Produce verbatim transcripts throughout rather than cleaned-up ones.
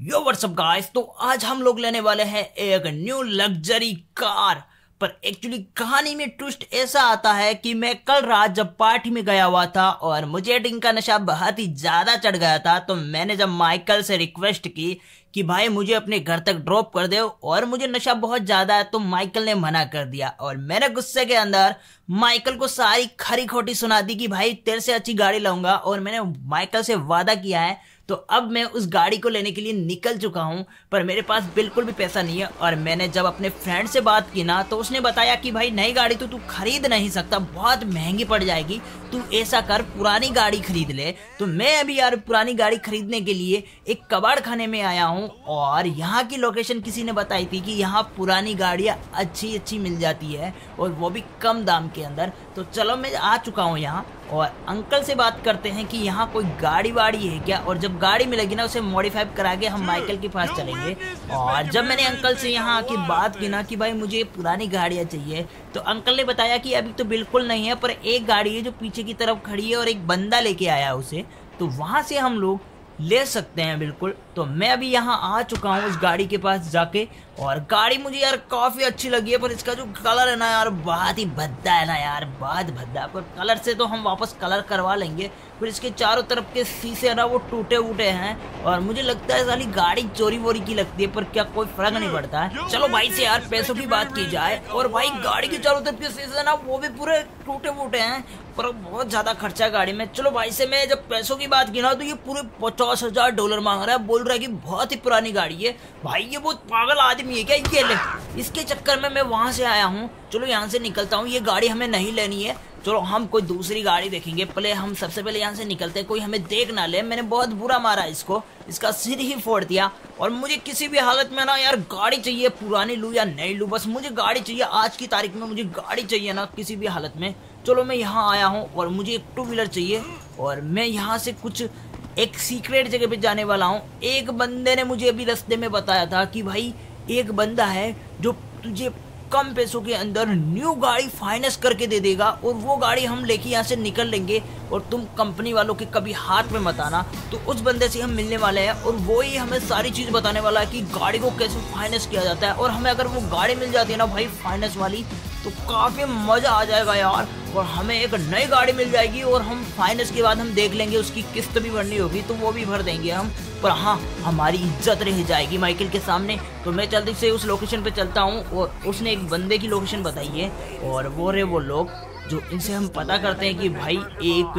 यो WhatsApp guys. तो आज हम लोग लेने वाले हैं एक न्यू लग्जरी कार। पर एक्चुअली कहानी में ट्विस्ट ऐसा आता है कि मैं कल रात जब पार्टी में गया हुआ था और मुझे ड्रिंक का नशा बहुत ही ज्यादा चढ़ गया था, तो मैंने जब माइकल से रिक्वेस्ट की कि भाई मुझे अपने घर तक ड्रॉप कर दे और मुझे नशा बहुत ज्यादा है, तो माइकल ने मना कर दिया। और मैंने गुस्से के अंदर माइकल को सारी खरी खोटी सुना दी कि भाई तेरे से अच्छी गाड़ी लाऊंगा। और मैंने माइकल से वादा किया है, तो अब मैं उस गाड़ी को लेने के लिए निकल चुका हूं, पर मेरे पास बिल्कुल भी पैसा नहीं है। और मैंने जब अपने फ्रेंड से बात की ना, तो उसने बताया कि भाई नई गाड़ी तो तू खरीद नहीं सकता, बहुत महंगी पड़ जाएगी, तू ऐसा कर पुरानी गाड़ी खरीद ले। तो मैं अभी यार पुरानी गाड़ी खरीदने के लिए एक कबाड़ खाने में आया हूं, और यहाँ की लोकेशन किसी ने बताई थी कि यहाँ पुरानी गाड़ियाँ अच्छी अच्छी मिल जाती है और वो भी कम दाम के अंदर। तो चलो मैं आ चुका हूँ यहाँ, और अंकल से बात करते हैं कि यहाँ कोई गाड़ी वाड़ी है क्या, और जब गाड़ी मिलेगी ना उसे मॉडिफाई करा के हम माइकल के पास चलेंगे। और जब मैंने अंकल से यहाँ आके बात की ना कि भाई मुझे पुरानी गाड़ियाँ चाहिए, तो अंकल ने बताया कि अभी तो बिल्कुल नहीं है, पर एक गाड़ी है जो पीछे की तरफ खड़ी है और एक बंदा लेके आया उसे, तो वहाँ से हम लोग ले सकते हैं बिल्कुल। तो मैं अभी यहाँ आ चुका हूँ उस गाड़ी के पास जाके, और गाड़ी मुझे यार काफ़ी अच्छी लगी है, पर इसका जो कलर है ना यार बहुत ही भद्दा है ना यार, बहुत भद्दा। पर कलर से तो हम वापस कलर करवा लेंगे। फिर इसके चारों तरफ के शीशे है ना वो टूटे उटे हैं, और मुझे लगता है साली गाड़ी चोरी वोरी की लगती है, पर क्या कोई फर्क नहीं पड़ता है। चलो भाई से यार पैसों की बात की जाए, और भाई गाड़ी के चारों तरफ के शीशे है ना वो भी पूरे टूटे फूटे हैं, पर बहुत ज्यादा खर्चा गाड़ी में। चलो भाई से मैं जब पैसों की बात की ना, तो ये पूरे पचास हजार डॉलर मांग रहा है, बोल रहा है कि बहुत ही पुरानी गाड़ी है। भाई ये बहुत पागल आदमी है क्या, ये ले। इसके चक्कर में मैं वहां से आया हूँ। चलो यहाँ से निकलता हूँ, ये गाड़ी हमें नहीं लेनी है। चलो हम कोई दूसरी गाड़ी देखेंगे, पहले हम सबसे पहले यहाँ से निकलते हैं, कोई हमें देख ना ले। मैंने बहुत बुरा मारा इसको, इसका सिर ही फोड़ दिया। और मुझे किसी भी हालत में ना यार गाड़ी चाहिए, पुरानी लूँ या नई लूँ, बस मुझे गाड़ी चाहिए। आज की तारीख में मुझे गाड़ी चाहिए ना किसी भी हालत में। चलो मैं यहाँ आया हूँ और मुझे एक टू व्हीलर चाहिए, और मैं यहाँ से कुछ एक सीक्रेट जगह पे जाने वाला हूँ। एक बंदे ने मुझे अभी रास्ते में बताया था कि भाई एक बंदा है जो तुझे कम पैसों के अंदर न्यू गाड़ी फाइनेंस करके दे देगा, और वो गाड़ी हम लेके यहाँ से निकल लेंगे, और तुम कंपनी वालों के कभी हाथ में मत आना। तो उस बंदे से हम मिलने वाले हैं, और वो ही हमें सारी चीज़ बताने वाला है कि गाड़ी को कैसे फाइनेंस किया जाता है। और हमें अगर वो गाड़ी मिल जाती है ना भाई फाइनेंस वाली, तो काफ़ी मज़ा आ जाएगा यार, और हमें एक नई गाड़ी मिल जाएगी। और हम फाइनेंस के बाद हम देख लेंगे, उसकी किस्त भी भरनी होगी तो वो भी भर देंगे हम, पर हाँ हमारी इज्जत रह जाएगी माइकल के सामने। तो मैं जल्दी से उस लोकेशन पे चलता हूँ, और उसने एक बंदे की लोकेशन बताई है, और वो रहे वो लोग जो इनसे हम पता करते हैं कि भाई एक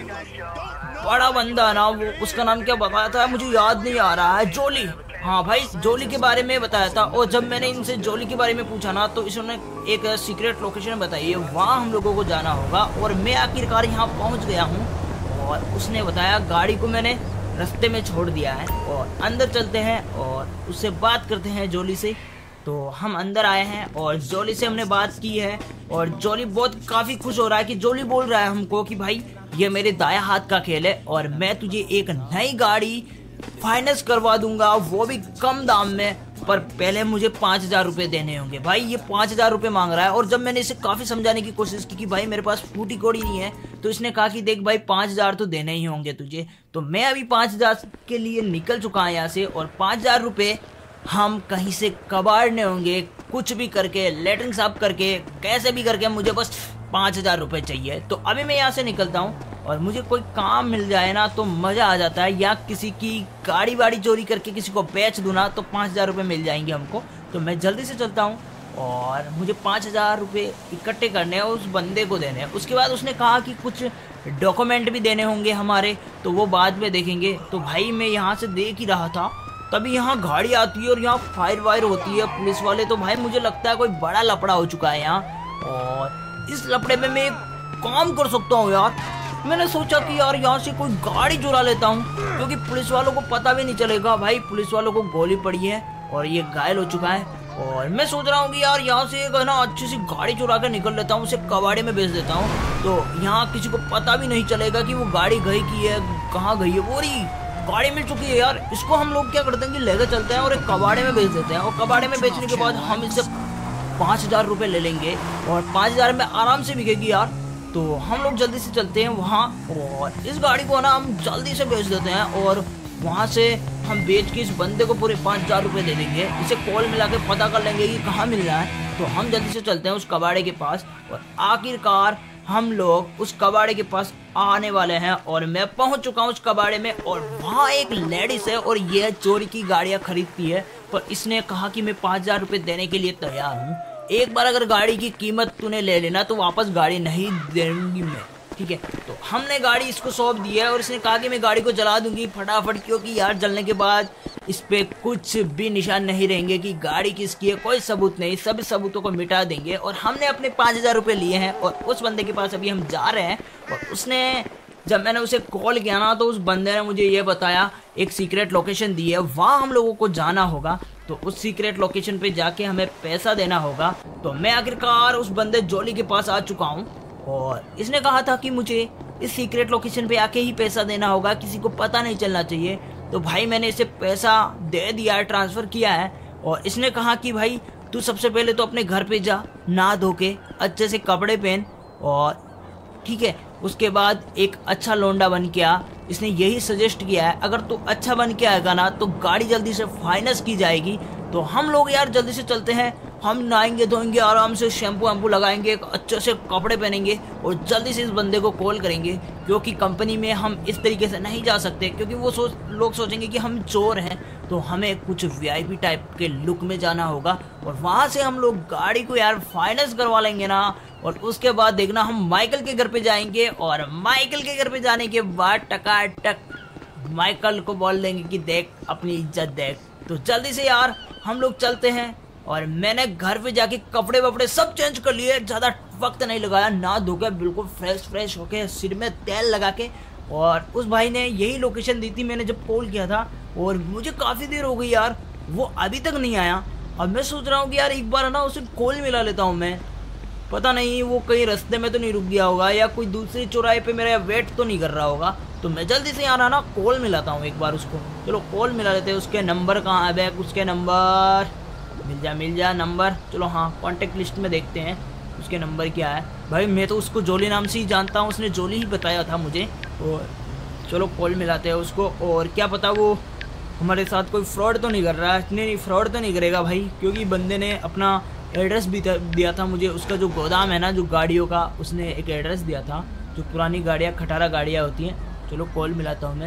बड़ा बंदा ना, वो उसका नाम क्या बताया था मुझे याद नहीं आ रहा है, जोली। हाँ भाई जोली के बारे में बताया था। और जब मैंने इनसे जोली के बारे में पूछा ना, तो इसने एक सीक्रेट लोकेशन बताई है, वहाँ हम लोगों को जाना होगा। और मैं आखिरकार यहाँ पहुँच गया हूँ, और उसने बताया गाड़ी को मैंने रास्ते में छोड़ दिया है, और अंदर चलते हैं और उससे बात करते हैं जोली से। तो हम अंदर आए हैं और जोली से हमने बात की है, और जोली बहुत काफ़ी खुश हो रहा है कि जोली बोल रहा है हमको कि भाई ये मेरे दाया हाथ का खेल है, और मैं तुझे एक नई गाड़ी फाइनेंस करवा दूंगा, वो भी कम दाम में, पर पहले मुझे पाँच हजार रुपये देने होंगे। भाई ये पाँच हजार रुपये मांग रहा है, और जब मैंने इसे काफ़ी समझाने की कोशिश की कि भाई मेरे पास फूटी कोड़ी नहीं है, तो इसने कहा कि देख भाई पाँच हजार तो देने ही होंगे तुझे। तो मैं अभी पाँच हजार के लिए निकल चुका हूँ यहाँ से, और पाँच हजार रुपये हम कहीं से कबाड़ने होंगे, कुछ भी करके, लेटरिन साफ करके, कैसे भी करके मुझे बस पाँच हजार रुपये चाहिए। तो अभी मैं यहाँ से निकलता हूँ, और मुझे कोई काम मिल जाए ना तो मज़ा आ जाता है, या किसी की गाड़ी वाड़ी चोरी करके किसी को बेच दूँ ना, तो पाँच हज़ार रुपये मिल जाएंगे हमको। तो मैं जल्दी से चलता हूँ, और मुझे पाँच हज़ार रुपये इकट्ठे करने हैं, उस बंदे को देने हैं। उसके बाद उसने कहा कि कुछ डॉक्यूमेंट भी देने होंगे हमारे, तो वो बाद में देखेंगे। तो भाई मैं यहाँ से देख ही रहा था, तभी यहाँ गाड़ी आती है और यहाँ फायर वायर होती है, पुलिस वाले। तो भाई मुझे लगता है कोई बड़ा लफड़ा हो चुका है यहाँ, और इस लफड़े में मैं एक काम कर सकता हूँ यार। मैंने सोचा कि यार यहाँ से कोई गाड़ी चुरा लेता हूँ, क्योंकि पुलिस वालों को पता भी नहीं चलेगा। भाई पुलिस वालों को गोली पड़ी है और ये घायल हो चुका है, और मैं सोच रहा हूँ कि यार यहाँ से एक ना अच्छी सी गाड़ी चुरा कर निकल लेता हूँ, उसे कबाड़े में बेच देता हूँ, तो यहाँ किसी को पता भी नहीं चलेगा कि वो गाड़ी गई की है, कहाँ गई है। वो रही गाड़ी मिल चुकी है यार, इसको हम लोग क्या करते हैं कि लेकर चलते हैं और एक कबाड़े में बेच देते हैं, और कबाड़े में बेचने के बाद हम इससे पाँच हजार रुपये ले लेंगे, और पाँच हजार में आराम से बिकेगी यार। तो हम लोग जल्दी से चलते हैं वहाँ, और इस गाड़ी को ना हम जल्दी से बेच देते हैं, और वहाँ से हम बेच के इस बंदे को पूरे पाँच हजार रुपये दे देंगे। इसे कॉल मिला के पता कर लेंगे कि कहाँ मिल रहा है। तो हम जल्दी से चलते हैं उस कबाड़े के पास और आखिरकार हम लोग उस कबाड़े के पास आने वाले हैं और मैं पहुंच चुका हूं उस कबाड़े में। और वहाँ एक लेडीज है और ये चोरी की गाड़ियां खरीदती है, पर इसने कहा कि मैं पाँच हजार रुपये देने के लिए तैयार हूँ। एक बार अगर गाड़ी की कीमत तूने ले लेना तो वापस गाड़ी नहीं देंगी मैं, ठीक है। तो हमने गाड़ी इसको सौंप दी है और इसने कहा कि मैं गाड़ी को जला दूंगी फटाफट, क्योंकि यार जलने के बाद इस पे कुछ भी निशान नहीं रहेंगे कि गाड़ी किसकी है, कोई सबूत नहीं, सभी सबूतों को मिटा देंगे। और हमने अपने पाँच हजार रुपये लिए हैं और उस बंदे के पास अभी हम जा रहे हैं। और उसने जब मैंने उसे कॉल किया ना तो उस बंदे ने मुझे ये बताया, एक सीक्रेट लोकेशन दी है, वहाँ हम लोगों को जाना होगा। तो उस सीक्रेट लोकेशन पे जाके हमें पैसा देना होगा। तो मैं आखिरकार उस बंदे जोली के पास आ चुका हूँ और इसने कहा था कि मुझे इस सीक्रेट लोकेशन पे आके ही पैसा देना होगा, किसी को पता नहीं चलना चाहिए। तो भाई मैंने इसे पैसा दे दिया है, ट्रांसफ़र किया है। और इसने कहा कि भाई तू सबसे पहले तो अपने घर पे जा, नहा धो के अच्छे से कपड़े पहन और ठीक है, उसके बाद एक अच्छा लौंडा बन के आ। इसने यही सजेस्ट किया है, अगर तू अच्छा बन के आएगा ना तो गाड़ी जल्दी से फाइनेंस की जाएगी। तो हम लोग यार जल्दी से चलते हैं, हम नहाएंगे धोएंगे आराम से, शैम्पू वैम्पू लगाएंगे, अच्छे से कपड़े पहनेंगे और जल्दी से इस बंदे को कॉल करेंगे, क्योंकि कंपनी में हम इस तरीके से नहीं जा सकते, क्योंकि वो सोच लोग सोचेंगे कि हम चोर हैं। तो हमें कुछ वीआईपी टाइप के लुक में जाना होगा और वहाँ से हम लोग गाड़ी को यार फाइनेंस करवा लेंगे ना। और उसके बाद देखना हम माइकल के घर पे जाएंगे और माइकल के घर पे जाने के बाद टकाटक माइकल को बोल देंगे कि देख अपनी इज्जत देख। तो जल्दी से यार हम लोग चलते हैं। और मैंने घर पे जाके कपड़े वपड़े सब चेंज कर लिए, ज़्यादा वक्त नहीं लगाया, ना धोकर बिल्कुल फ्रेश फ्रेश होके सिर में तेल लगा के। और उस भाई ने यही लोकेशन दी थी मैंने जब कॉल किया था और मुझे काफ़ी देर हो गई यार, वो अभी तक नहीं आया। अब मैं सोच रहा हूँ कि यार एक बार ना उसे कॉल मिला लेता हूँ मैं, पता नहीं वो कहीं रास्ते में तो नहीं रुक गया होगा या कोई दूसरी चौराहे पे मेरा वेट तो नहीं कर रहा होगा। तो मैं जल्दी से यहाँ ना कॉल मिलाता हूँ एक बार उसको। चलो कॉल मिला लेते हैं। उसके नंबर कहाँ है बैक, उसके नंबर मिल जा मिल जा नंबर। चलो हाँ कॉन्टेक्ट लिस्ट में देखते हैं उसके नंबर क्या है। भाई मैं तो उसको जोली नाम से ही जानता हूँ, उसने जोली ही बताया था मुझे। और चलो कॉल मिलाते हैं उसको। और क्या पता वो हमारे साथ कोई फ्रॉड तो नहीं कर रहा है। नहीं नहीं फ्रॉड तो नहीं करेगा भाई, क्योंकि बंदे ने अपना एड्रेस भी दिया था मुझे। उसका जो गोदाम है ना जो गाड़ियों का, उसने एक एड्रेस दिया था, जो पुरानी गाड़ियाँ खटारा गाड़ियाँ होती हैं। चलो कॉल मिलाता हूँ मैं।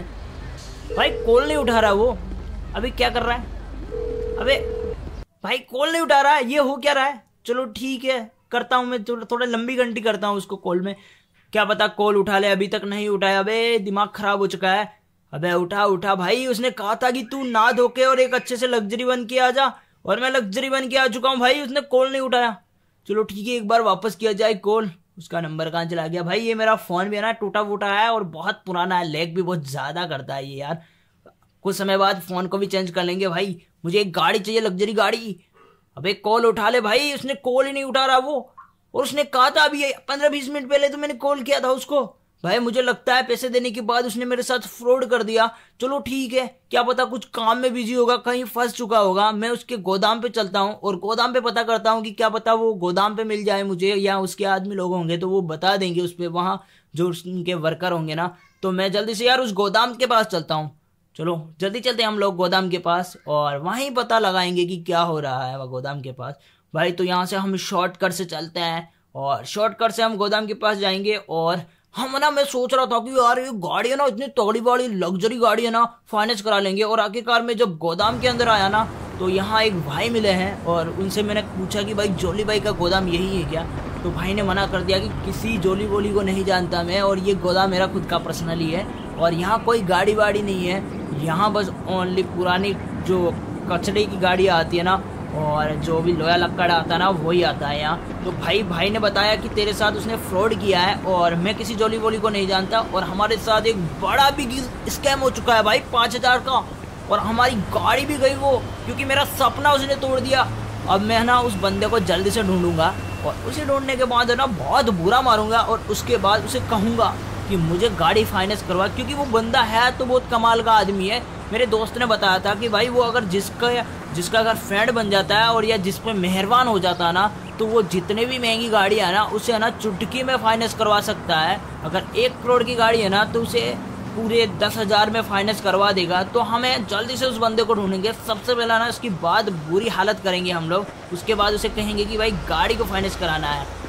भाई कॉल नहीं उठा रहा वो, अभी क्या कर रहा है? अबे भाई कॉल नहीं उठा रहा है, ये हो क्या रहा है? चलो ठीक है करता हूँ मैं, थोड़ा लंबी घंटी करता हूँ उसको कॉल में, क्या पता कॉल उठा ले। अभी तक नहीं उठाया, अबे दिमाग खराब हो चुका है। अबे उठा उठा भाई, उसने कहा था कि तू ना धो के और एक अच्छे से लग्जरी बन के आ जा, और मैं लग्जरी बन के आ चुका हूँ भाई। उसने कॉल नहीं उठाया। चलो ठीक है एक बार वापस किया जाए कॉल। उसका नंबर कहाँ चला गया भाई? ये मेरा फ़ोन भी है ना टूटा फूटा है और बहुत पुराना है, लैग भी बहुत ज़्यादा करता है ये यार। कुछ समय बाद फ़ोन को भी चेंज कर लेंगे भाई। मुझे एक गाड़ी चाहिए, लग्जरी गाड़ी। अबे कॉल उठा ले भाई, उसने कॉल ही नहीं उठा रहा वो। और उसने कहा था अभी पंद्रह बीस मिनट पहले तो मैंने कॉल किया था उसको। भाई मुझे लगता है पैसे देने के बाद उसने मेरे साथ फ्रॉड कर दिया। चलो ठीक है, क्या पता कुछ काम में बिजी होगा, कहीं फंस चुका होगा। मैं उसके गोदाम पे चलता हूँ और गोदाम पे पता करता हूँ कि क्या पता वो गोदाम पे मिल जाए मुझे, या उसके आदमी लोग होंगे तो वो बता देंगे उस पर, वहाँ जो उनके वर्कर होंगे ना। तो मैं जल्दी से यार उस गोदाम के पास चलता हूँ। चलो जल्दी चलते हैं हम लोग गोदाम के पास और वहीं पता लगाएंगे कि क्या हो रहा है वह गोदाम के पास। भाई तो यहाँ से हम शॉर्टकट से चलते हैं और शॉर्टकट से हम गोदाम के पास जाएंगे। और हम ना मैं सोच रहा था कि यार ये गाड़ी है ना इतनी तगड़ी वाली लग्जरी गाड़ी है ना, फाइनेंस करा लेंगे। और आखिरकार में जब गोदाम के अंदर आया ना तो यहाँ एक भाई मिले हैं और उनसे मैंने पूछा कि भाई जोली भाई का गोदाम यही है क्या? तो भाई ने मना कर दिया कि किसी जोली वोली को नहीं जानता मैं, और ये गोदाम मेरा खुद का पर्सनली है और यहाँ कोई गाड़ी वाड़ी नहीं है। यहाँ बस ओनली पुरानी जो कचरे की गाड़ियाँ आती है ना और जो भी लोया लक्कड़ आता है ना वही आता है यहाँ। तो भाई भाई ने बताया कि तेरे साथ उसने फ्रॉड किया है और मैं किसी जोली वोली को नहीं जानता, और हमारे साथ एक बड़ा बिग स्कैम हो चुका है भाई पाँच हज़ार का, और हमारी गाड़ी भी गई वो, क्योंकि मेरा सपना उसने तोड़ दिया। अब मैं ना उस बंदे को जल्दी से ढूंढूंगा और उसे ढूंढने के बाद है ना बहुत बुरा मारूंगा और उसके बाद उसे कहूँगा कि मुझे गाड़ी फाइनेंस करवा, क्योंकि वो बंदा है तो बहुत कमाल का आदमी है। मेरे दोस्त ने बताया था कि भाई वो अगर जिसका जिसका अगर फ्रेंड बन जाता है और या जिस पर मेहरबान हो जाता है ना, तो वो जितने भी महंगी गाड़ी है ना उसे है ना चुटकी में फाइनेंस करवा सकता है। अगर एक करोड़ की गाड़ी है ना तो उसे पूरे दस हजार में फाइनेंस करवा देगा तो हमें जल्दी से उस बंदे को ढूंढेंगे। सबसे पहला ना इसकी बात बुरी हालत करेंगे हम लोग, उसके बाद उसे कहेंगे कि भाई गाड़ी को फाइनेंस कराना है।